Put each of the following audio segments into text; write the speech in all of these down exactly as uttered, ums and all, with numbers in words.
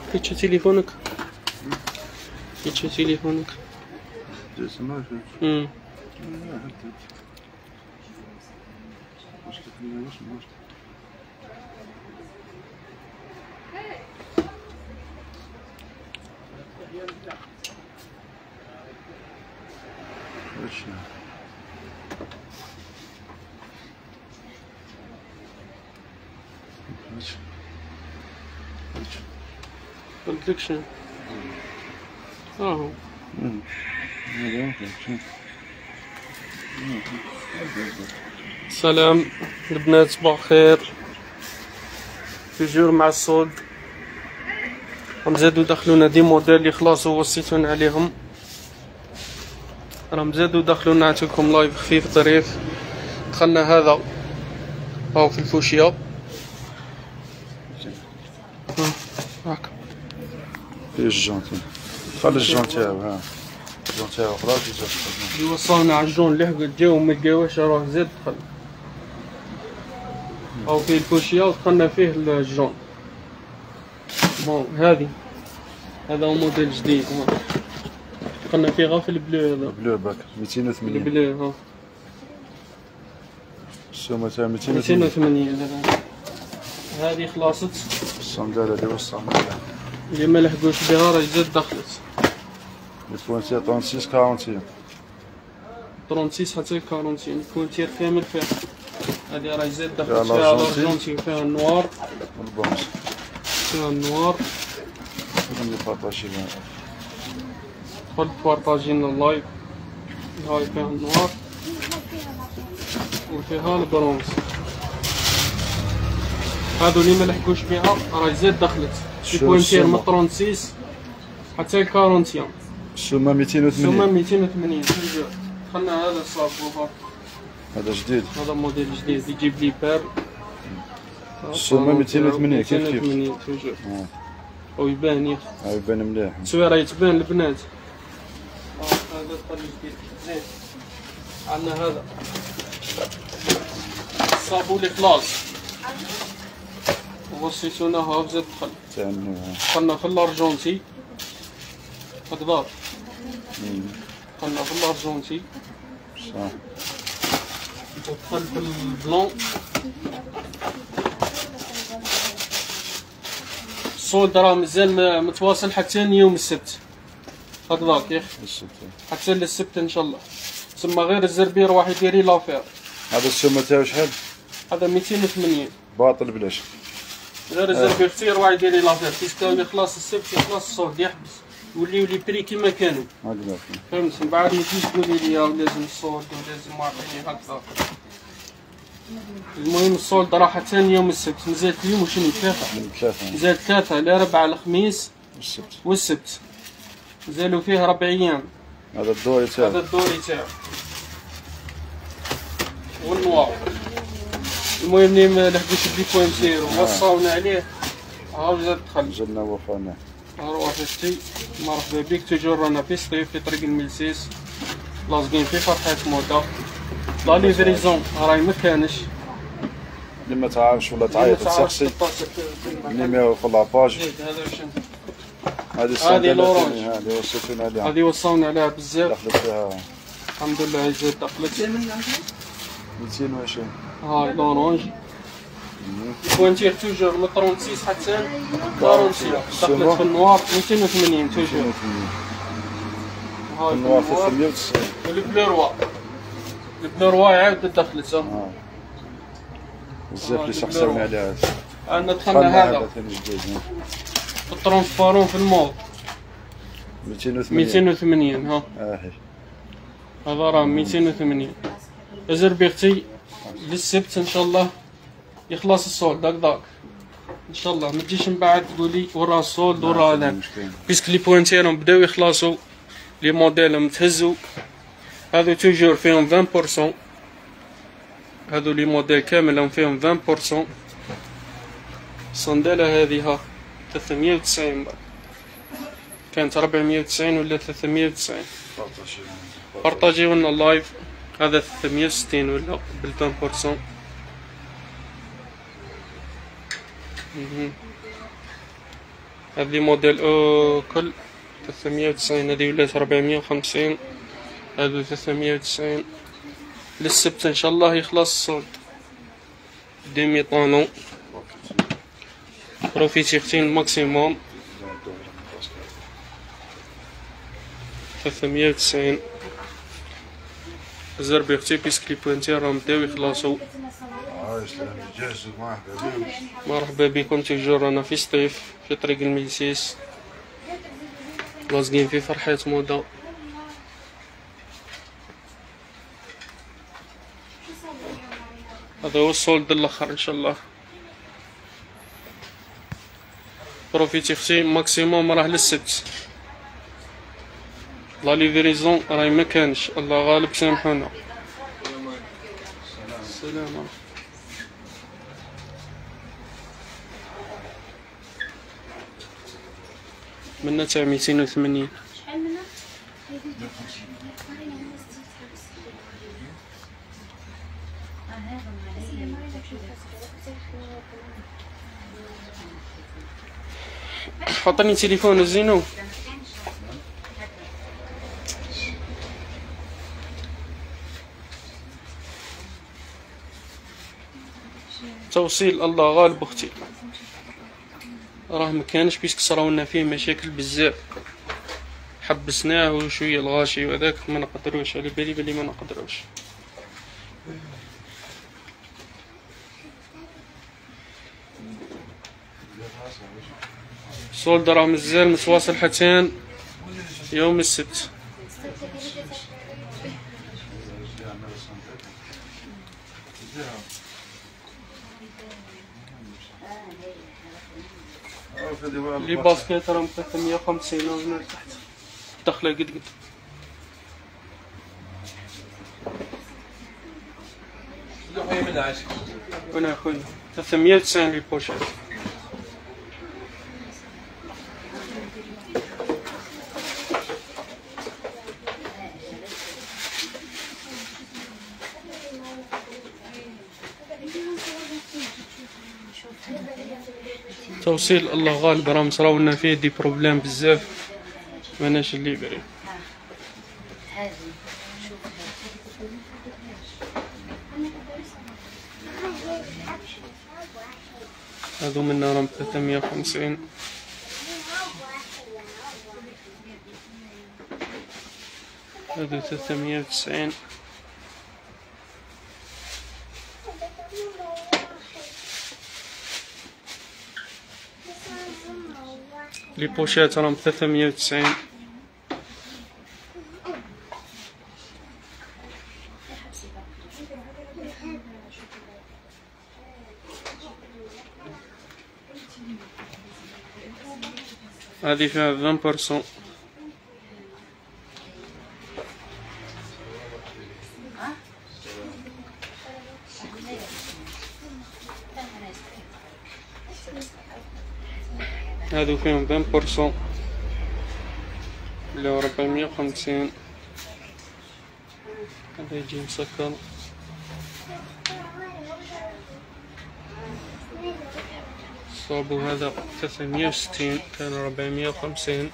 كيتشا تليفونك كيتشا تليفونك امم قلت لك شنو اهو سلام البنات، صباح خير. توجور مع الصولد، راهم زادو دخلونا دي موديل اللي خلاصو وصيتون عليهم، راهم زادو دخلونا. نعطيكم لايف خفيف ظريف. دخلنا هذا هاو في الفوشيا هاك فيه الجونتي، خلي الجون تاعو ها الجون تاعو خلاص يجي اللي وصلنا على الجون اللي جاو ما لقاوهش راه زاد دخل. هاو فيه الفوشيا ودخلنا فيه الجون. بون هذه هذا هو موديل جديد، دخلنا فيه غير في البلو. هذا بلو باك ميتين وثمانين البلو. ها السومه تاع ميتين ميتين وثمانين. هذه خلاصت. الصندالة اللي وصلنا اللي ما لحقوش بها راهي زاد دخلت. البوانتير ستة وثلاثين أربعين ستة وثلاثين حتى أربعين البوانتير كامل فيها. هذه راهي زاد دخلت فيها الارجنتي، فيها النوار والبونس، فيها النوار. اللي بارطاجي دخل بارطاجينا اللايف. هاي فيها النوار وفيها البرونز. هادو اللي ما لحقوش بها راهي زاد دخلت. البوانتير من ستة وثلاثين حتى أربعين. السومه ميتين وثمانين. السومه ميتين وثمانين. دخلنا هذا الصابو. هذا جديد، هذا موديل جديد يجيب لي بار. السومه ميتين وثمانين كيف كيف توجور. ويبان يا اخي يبان مليح، التصويره يتبان البنات. هذا الطريق جديد زين. عندنا هذا الصابو اللي خلاص وصيتونا ها زاد دخل. دخلنا في الارجنتي هكذا، دخلنا في الارجنتي صح، ودخل في البلون. الصولد راه مازال متواصل حتى يوم السبت هكذاك يا اخي، حتى للسبت ان شاء الله. تسمى غير الزربير واحد يديري لافير. هذا السومه تاعو شحال؟ هذا ميتين وثمانين باطل بلاش. غير الزربير كثير واحد يديري لافير، كيسكاو يخلص السبت يخلص الصولد يحبس، يوليو لي بري كيما كانوا. هكذاك فهمت؟ من بعد ما تجيش تقولي لي لازم الصولد ولازم معطيني هكذا. المهم الصولد راه حتى يوم السبت. مازال اليوم وشنو ثلاثة؟ ثلاثة مازال ثلاثة، الأربعاء الخميس والسبت والسبت. مازالو فيه ربع أيام. هذا الدوري تاعو، هذا الدوري تاعو والنوار. المهم اللي ما لحقوش بلي بوانتير ووصاونا عليه هاو زاد دخل. جبنا وفانا. أروح شتي مرحبا بك. توجور رانا في سطيف في طريق الملسيس، لاصقين في فرحة موطا. لا ليفريزون راهي مكانش. اللي ما تعرفش ولا تعيط تسقسي النيميرو في لاباج. هذه هذه لورانج، هذه وصيتونا عليها، هذه وصاونا عليها بزاف. دخلت فيها الحمد لله زاد دخلت ميتين وعشرين. هاي لورانج. البوانتير توجور من ستة وثلاثين حتى أربعين. دخلت في النوار ميتين وثمانين توجور. هاي النوار ثلاثمية وتسعين. والبلو روا، البلو روا عاود دخلت. ها بزاف اللي سقساونا عليها. عندنا دخلنا هذا الترونسبارون في الموض ميتين وثمانين. ميتين وثمانين. ها اهي هذا راه ميتين وثمانين. زربيختي للسبت ان شاء الله يخلص الصولد هكذاك ان شاء الله. ما تجيش من بعد تقولي ورا الصولد ورا هذاك، بيسك لي بوانتيرهم بداو يخلصوا، لي موديلهم تهزوا. هذو توجور فيهم عشرين بالمية. هذو لي موديل كاملهم فيهم عشرين بالمية. الصندالة هذه ها ثلاثمية وتسعين، كانت ربعمية وتسعين ولا ثلاثمية وتسعين. بارطاجيو لنا اللايف. هذا ثلاثمية وستين ولا بال عشرين بالمية. هذه موديل او كل ثلاثمية وتسعين، هذه ولات ربعمية وخمسين، هذو ثلاثمية وتسعين. للسبت ان شاء الله يخلص الصولد. ديمي طونو بروفيتي اختي الماكسيموم ثلاثمية وتسعين. زربي اختي بيسك لي بوانتي راهم بداو يخلصو. مرحبا بكم تيجور، رانا في سطيف في طريق الميسيس لاصقين في فرحة موضة. هذا هو السولد الاخر ان شاء الله. بروفيتي اختي ماكسيموم راه للسبت. لا ليفريزون راهي مكانش، الله غالب سامحونا. السلام. منا تاع ميتين وثمانين. شحال منا؟ عطني تليفون الزينو. توصيل الله غالب اختي، راه مكانش بيسك صراولنا فيه مشاكل بزاف، حبسناه وشويه الغاشي وهذاك ما نقدروش، على بالي بلي ما نقدروش. السولد راه مازال متواصل حتى يوم السبت. لي باسكيت راهم ثلاثمية وخمسين ومن تحت داخله قد قد. وانا اخويا ثلاثمية وتسعين لي بوشيت. توصيل الله غالب راه مصراولنا فيه دي بروبليم بزاف، ماناش اللي بري. هادو منا راهم ثلاثمية وخمسين. هادو ثلاثمية وتسعين. لي بوشات راهم ثلاثمية وتسعين. هذه فيها عشرة بالمئة. هادو فيهم عشرة بالمئة اللي هو ربعمية وخمسين. هذا يجي مسكر. صابو هذا ثلاثمية وستين، كان ربعمية وخمسين.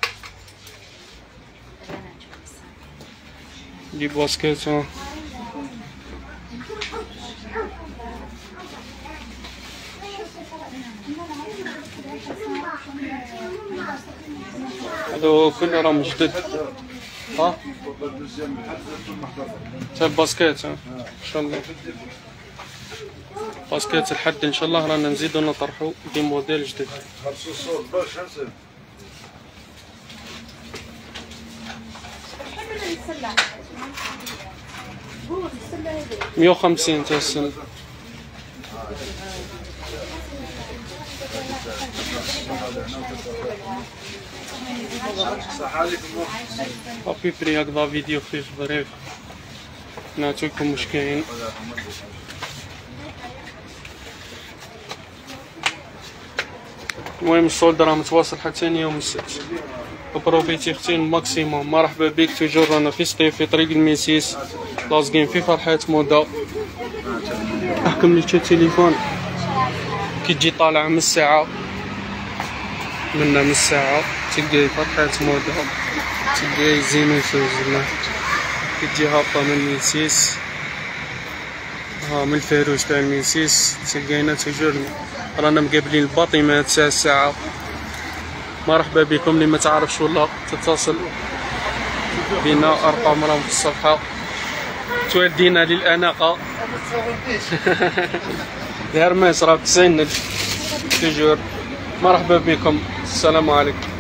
دي باسكيت هادو كله راهم جدد. ها تاع الباسكيت ان شاء الله. باسكيت الحد ان شاء الله رانا نزيدو نطرحو دي موديل جديد. مية وخمسين تاع السن. ابي بري هكذا فيديو خفيف ظريف نعطيكم واش كاين. المهم السولد راه متواصل حتى يوم السبت. بروفيتي اختي الماكسيموم. مرحبا بك، توجور رانا في سطيف في طريق الميسيس لاصقين في فرحة موضة. احكم لي التليفون كي تجي طالع من الساعة منا من الساعة تلقاي فتحات موضة، تلقاي زينو زعما كتجي هابطة من ميسيس، ها من الفاروج تاع ميسيس تلقاينا توجور رانا مقابلين الباطمات تاع الساعة. مرحبا بكم، اللي ما تعرفش ولا تتصل بنا، ارقام راهم في الصفحة. توالدينا للأناقة يا رماس راه تسعين توجور. مرحبا بكم، السلام عليكم.